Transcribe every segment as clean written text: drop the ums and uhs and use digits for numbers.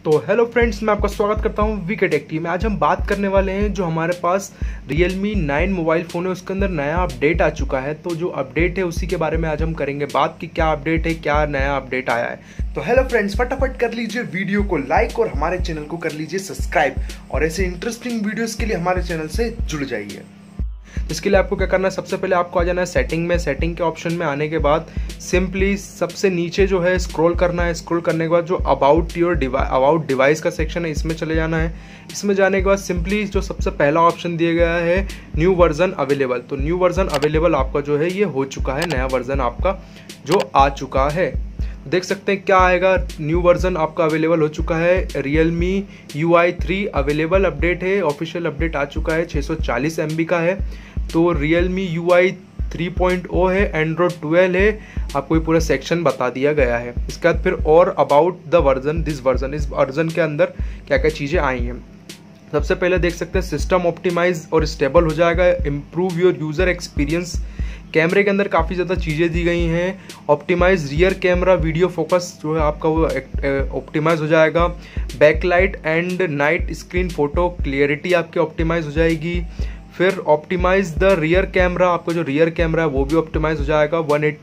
तो hello friends, मैं आपका स्वागत करता हूं वीके टेक टी में। आज हम बात करने वाले हैं जो हमारे पास Realme 9 मोबाइल फ़ोन है उसके अंदर नया अपडेट आ चुका है। तो जो अपडेट है उसी के बारे में आज हम करेंगे बात कि क्या अपडेट है, क्या नया अपडेट आया है। तो हेलो फ्रेंड्स, फटाफट कर लीजिए वीडियो को लाइक और हमारे चैनल को कर लीजिए सब्सक्राइब और ऐसे इंटरेस्टिंग वीडियोज़ के लिए हमारे चैनल से जुड़ जाइए। इसके लिए आपको क्या करना है, सबसे पहले आपको आ जाना है सेटिंग में। सेटिंग के ऑप्शन में आने के बाद सिंपली सबसे नीचे जो है स्क्रॉल करना है। स्क्रॉल करने के बाद जो अबाउट डिवाइस का सेक्शन है इसमें चले जाना है। इसमें जाने के बाद सिंपली जो सबसे पहला ऑप्शन दिया गया है न्यू वर्जन अवेलेबल, तो न्यू वर्जन अवेलेबल आपका जो है ये हो चुका है, नया वर्जन आपका जो आ चुका है। देख सकते हैं क्या आएगा, न्यू वर्जन आपका अवेलेबल हो चुका है। Realme UI 3 अवेलेबल अपडेट है, ऑफिशियल अपडेट आ चुका है, 640 MB का है। तो Realme UI 3.0 है, Android 12 है, आपको ये पूरा सेक्शन बता दिया गया है। इसके बाद फिर और about the version, this version, इस वर्जन के अंदर क्या क्या चीज़ें आई हैं। सबसे पहले देख सकते हैं सिस्टम ऑप्टिमाइज और स्टेबल हो जाएगा, इम्प्रूव योर यूज़र एक्सपीरियंस। कैमरे के अंदर काफ़ी ज़्यादा चीज़ें दी गई हैं। Optimise rear camera video focus जो है आपका वो ऑप्टिमाइज हो जाएगा। Backlight and night screen photo clarity आपकी ऑप्टिमाइज हो जाएगी। फिर ऑप्टिमाइज द रियर कैमरा, आपका जो रियर कैमरा है वो भी ऑप्टिमाइज हो जाएगा।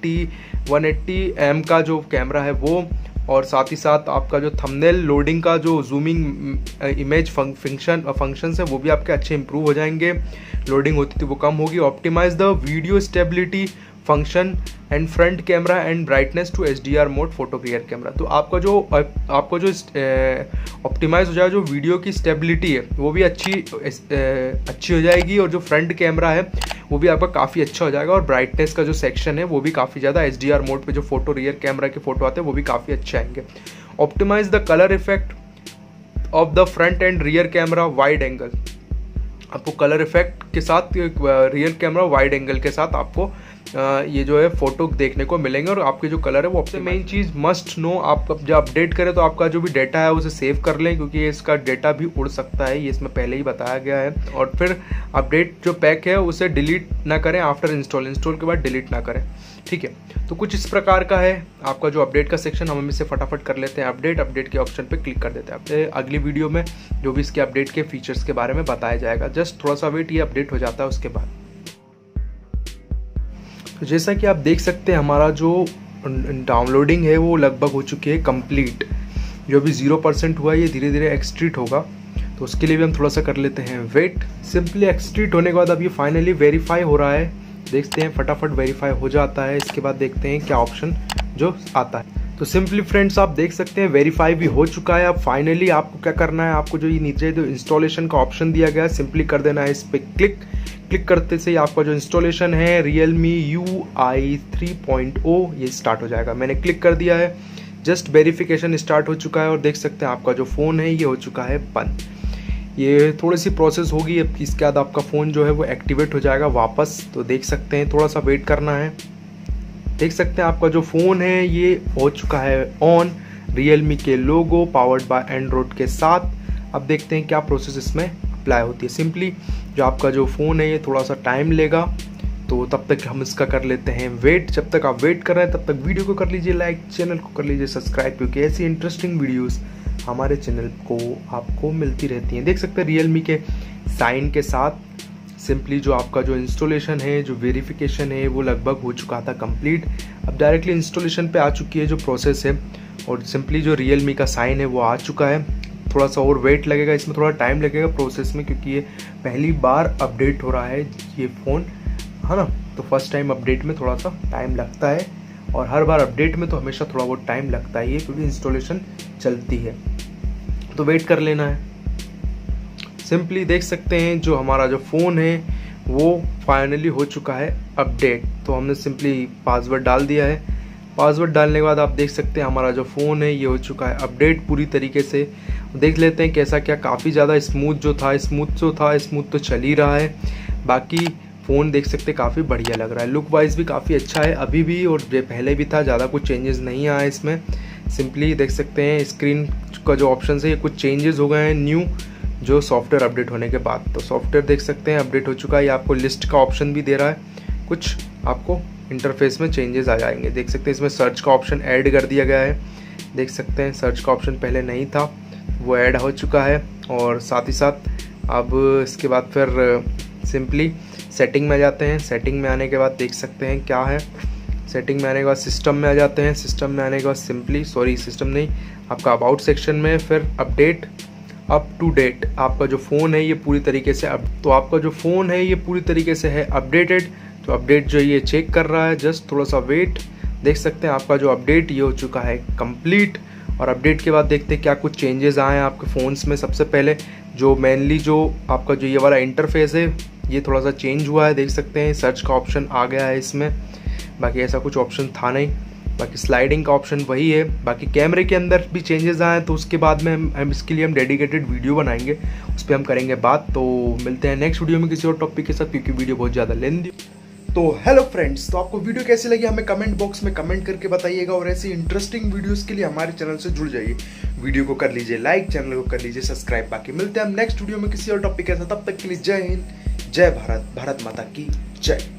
180 एम का जो कैमरा है वो, और साथ ही साथ आपका जो थंबनेल लोडिंग का जो जूमिंग इमेज फंक्शंस है वो भी आपके अच्छे इंप्रूव हो जाएंगे। लोडिंग होती थी वो कम होगी। Optimise the video stability function and front camera and brightness to HDR mode photo rear camera. तो आपका जो ऑप्टिमाइज हो जाएगा, जो वीडियो की स्टेबिलिटी है वो भी अच्छी हो जाएगी, और जो फ्रंट कैमरा है वो भी आपका काफ़ी अच्छा हो जाएगा, और ब्राइटनेस का जो सेक्शन है वो भी काफ़ी ज़्यादा HDR मोड पे जो फोटो रियर कैमरा के फोटो आते हैं वो भी काफ़ी अच्छे आएंगे। Optimise the colour effect of the front and rear camera wide angle, आपको कलर इफेक्ट के साथ रियर कैमरा वाइड एंगल के साथ आपको ये जो है फोटो देखने को मिलेंगे, और आपके जो कलर है वो सबसे मेन चीज़ मस्ट नो, आप जब अपडेट करें तो आपका जो भी डेटा है उसे सेव कर लें, क्योंकि इसका डेटा भी उड़ सकता है, ये इसमें पहले ही बताया गया है। और फिर अपडेट जो पैक है उसे डिलीट ना करें आफ्टर इंस्टॉल के बाद डिलीट ना करें, ठीक है। तो कुछ इस प्रकार का है आपका जो अपडेट का सेक्शन। हम इसे फटाफट कर लेते हैं अपडेट के ऑप्शन पे क्लिक कर देते हैं। अगली वीडियो में जो भी इसके अपडेट के फीचर्स के बारे में बताया जाएगा, जस्ट थोड़ा सा वेट, ये अपडेट हो जाता है उसके बाद। तो जैसा कि आप देख सकते हैं हमारा जो डाउनलोडिंग है वो लगभग हो चुकी है कंप्लीट। जो भी 0% हुआ है ये धीरे धीरे एक्सट्रीट होगा, तो उसके लिए भी हम थोड़ा सा कर लेते हैं वेट। सिंपली एक्सट्रीट होने के बाद अब ये फाइनली वेरीफाई हो रहा है, देखते हैं फटाफट वेरीफाई हो जाता है। इसके बाद देखते हैं क्या ऑप्शन जो आता है। तो सिंपली फ्रेंड्स आप देख सकते हैं वेरीफाई भी हो चुका है। अब फाइनली आपको क्या करना है, आपको जो ये नीचे जो इंस्टॉलेशन का ऑप्शन दिया गया है सिंपली कर देना है इस पर क्लिक करते से आपका जो इंस्टॉलेशन है Realme UI 3.0 ये स्टार्ट हो जाएगा। मैंने क्लिक कर दिया है, जस्ट वेरिफिकेशन स्टार्ट हो चुका है, और देख सकते हैं आपका जो फ़ोन है ये हो चुका है बंद। ये थोड़ी सी प्रोसेस होगी, इसके बाद आपका फ़ोन जो है वो एक्टिवेट हो जाएगा वापस। तो देख सकते हैं थोड़ा सा वेट करना है। देख सकते हैं आपका जो फ़ोन है ये हो चुका है ऑन, Realme के लोगो पावर्ड बाय एंड्रॉइड के साथ। अब देखते हैं क्या प्रोसेस इसमें अप्लाई होती है। सिंपली जो आपका जो फ़ोन है ये थोड़ा सा टाइम लेगा, तो तब तक हम इसका कर लेते हैं वेट। जब तक आप वेट कर रहे हैं तब तक वीडियो को कर लीजिए लाइक, चैनल को कर लीजिए सब्सक्राइब, क्योंकि ऐसी इंटरेस्टिंग वीडियोस हमारे चैनल को आपको मिलती रहती हैं। देख सकते हैं Realme के साइन के साथ सिंपली जो आपका जो इंस्टॉलेशन है, जो वेरिफिकेशन है वो लगभग हो चुका था कंप्लीट। अब डायरेक्टली इंस्टॉलेशन पे आ चुकी है जो प्रोसेस है, और सिंपली जो Realme का साइन है वो आ चुका है। थोड़ा सा और वेट लगेगा, इसमें थोड़ा टाइम लगेगा प्रोसेस में, क्योंकि ये पहली बार अपडेट हो रहा है ये फ़ोन, है ना। तो फर्स्ट टाइम अपडेट में थोड़ा सा टाइम लगता है, और हर बार अपडेट में तो हमेशा थोड़ा बहुत टाइम लगता ही है, क्योंकि इंस्टॉलेशन चलती है। तो वेट कर लेना है। सिंपली देख सकते हैं जो हमारा जो फ़ोन है वो फाइनली हो चुका है अपडेट। तो हमने सिंपली पासवर्ड डाल दिया है। पासवर्ड डालने के बाद आप देख सकते हैं हमारा जो फ़ोन है ये हो चुका है अपडेट पूरी तरीके से। देख लेते हैं कैसा क्या, काफ़ी ज़्यादा स्मूथ तो चल ही रहा है। बाकी फ़ोन देख सकते हैं काफ़ी बढ़िया लग रहा है, लुक वाइज भी काफ़ी अच्छा है अभी भी, और पहले भी था, ज़्यादा कुछ चेंजेस नहीं आया इसमें। सिंपली देख सकते हैं स्क्रीन का जो ऑप्शन है ये कुछ चेंजेस हो गए हैं न्यू, जो सॉफ्टवेयर अपडेट होने के बाद। तो सॉफ्टवेयर देख सकते हैं अपडेट हो चुका है, ये आपको लिस्ट का ऑप्शन भी दे रहा है, कुछ आपको इंटरफेस में चेंजेस आ जाएंगे। देख सकते हैं इसमें सर्च का ऑप्शन ऐड कर दिया गया है, देख सकते हैं सर्च का ऑप्शन पहले नहीं था, वो ऐड हो चुका है। और साथ ही साथ अब इसके बाद फिर सिंपली सेटिंग में आ जाते हैं। सेटिंग में आने के बाद देख सकते हैं क्या है। सेटिंग में आने के बाद सिस्टम में आ जाते हैं। सिस्टम में आने के बाद सिंपली सिस्टम नहीं, आपका अबाउट सेक्शन में फिर अपडेट अप टू डेट। आपका जो फ़ोन है ये पूरी तरीके से आपका जो फ़ोन है ये पूरी तरीके से है अपडेटेड। तो अपडेट जो ये चेक कर रहा है, जस्ट थोड़ा सा वेट। देख सकते हैं आपका जो अपडेट ये हो चुका है कंप्लीट। और अपडेट के बाद देखते हैं क्या कुछ चेंजेस आए हैं आपके फ़ोन्स में। सबसे पहले जो मेनली जो आपका जो ये वाला इंटरफेस है ये थोड़ा सा चेंज हुआ है। देख सकते हैं सर्च का ऑप्शन आ गया है इसमें, बाकी ऐसा कुछ ऑप्शन था नहीं। बाकी स्लाइडिंग का ऑप्शन वही है। बाकी कैमरे के अंदर भी चेंजेस आए तो उसके बाद में हम इसके लिए हम डेडिकेटेड वीडियो बनाएंगे, उस पर हम करेंगे बात। तो मिलते हैं नेक्स्ट वीडियो में किसी और टॉपिक के साथ, क्योंकि वीडियो बहुत ज़्यादा लेंदी। तो हेलो फ्रेंड्स, तो आपको वीडियो कैसी लगी हमें कमेंट बॉक्स में कमेंट करके बताइएगा। और ऐसी इंटरेस्टिंग वीडियोस के लिए हमारे चैनल से जुड़ जाइए। वीडियो को कर लीजिए लाइक, चैनल को कर लीजिए सब्सक्राइब। बाकी मिलते हैं हम नेक्स्ट वीडियो में किसी और टॉपिक के साथ। तब तक के लिए जय हिंद, जय भारत, भारत माता की जय।